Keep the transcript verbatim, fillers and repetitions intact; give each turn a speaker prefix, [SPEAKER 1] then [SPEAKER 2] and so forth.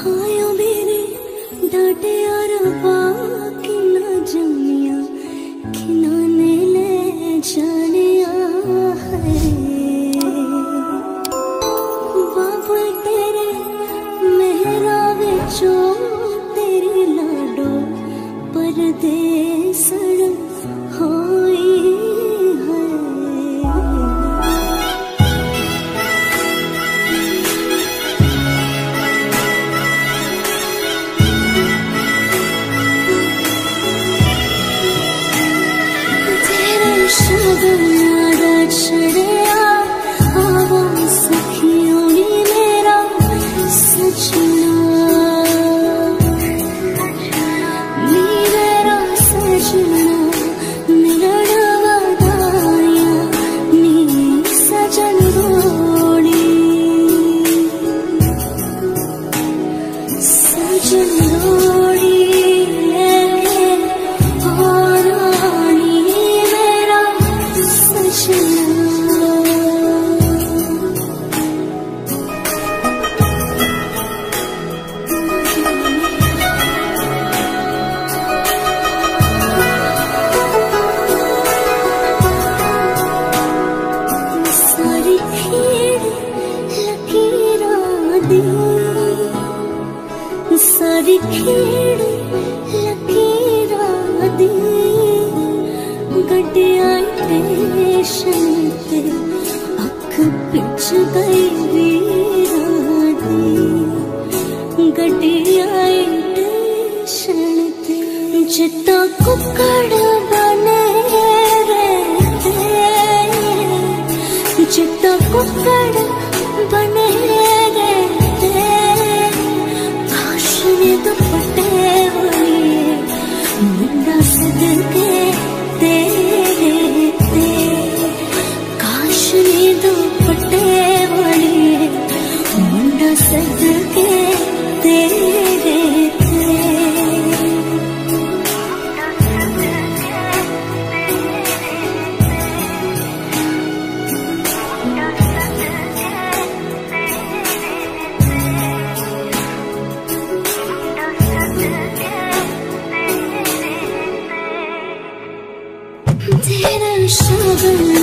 [SPEAKER 1] हायो मेरे डाटे और बाकी ना जमिया खिनाने ले जानिया है। बाबू तेरे मेहरा विचो तेरी लाडो परदेसण होई है। तेरे शगन यादा छड़िया आवा सखियों नी मेरा सजना, नी मेरा सजना मिलन वदाया नी सजन रोड़ी, सजन रोड़ी लेके और आनी मेरा सजना। सारी खेड़ लकीरां दी, सारी खेड़ लकीरां दी गड्डियां स्टेशन ते अख पिच गई वीरां दी, गड्डियां स्टेशन ते जित्ता कुकड़ बने रहते, जित्ता कुकड़ बने रहते काश ने दुपट्टे वाली मुंडा सदके तेरे ते, काश ने दुपट्टे वाली मुंडा सदके तेरे ते। तेरा शगन